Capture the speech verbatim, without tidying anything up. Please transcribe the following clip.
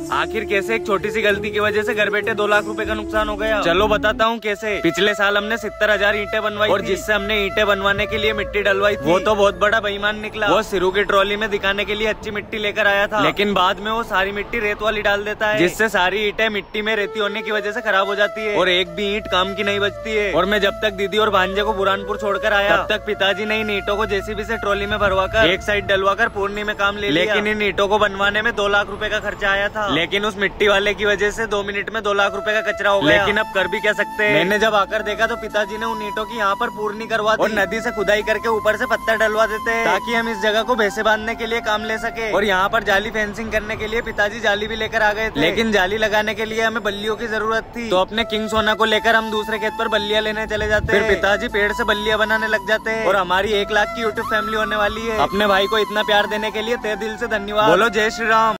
आखिर कैसे एक छोटी सी गलती की वजह से घर बैठे दो लाख रुपए का नुकसान हो गया। चलो बताता हूँ कैसे। पिछले साल हमने सत्तर हजार ईंटें बनवाई और जिससे हमने ईंटें बनवाने के लिए मिट्टी डलवाई थी, वो तो बहुत बड़ा बेईमान निकला। वो सिरू की ट्रॉली में दिखाने के लिए अच्छी मिट्टी लेकर आया था, लेकिन बाद में वो सारी मिट्टी रेत वाली डाल देता है, जिससे सारी ईंटें मिट्टी में रेती होने की वजह से खराब हो जाती है और एक भी ईंट काम की नहीं बचती है। और मैं जब तक दीदी और भांजे को बुरहानपुर छोड़कर आया, तब तक पिताजी ने इन ईंटों को जेसीबी से ट्रॉली में भरवाकर एक साइड डलवाकर पूर्णी में काम ले लिया। लेकिन इन ईंटों को बनवाने में दो लाख रुपए का खर्चा आया था, लेकिन उस मिट्टी वाले की वजह से दो मिनट में दो लाख रुपए का कचरा हो गया। लेकिन अब कर भी क्या सकते हैं। मैंने जब आकर देखा तो पिताजी ने उन ईंटों की यहाँ पर पूर्णी करवा दी और नदी से खुदाई करके ऊपर से पत्थर डलवा देते हैं, ताकि हम इस जगह को भैंसे बांधने के लिए काम ले सके। और यहाँ पर जाली फेंसिंग करने के लिए पिताजी जाली भी लेकर आ गए थे, लेकिन जाली लगाने के लिए हमें बल्लियों की जरूरत थी। तो अपने किंग सोना को लेकर हम दूसरे खेत पर बल्लियां लेने चले जाते हैं। फिर पिताजी पेड़ से बल्लियां बनाने लग जाते हैं और हमारी एक लाख की यूट्यूब फैमिली होने वाली है। अपने भाई को इतना प्यार देने के लिए तहे दिल से धन्यवाद। बोलो जय श्री राम।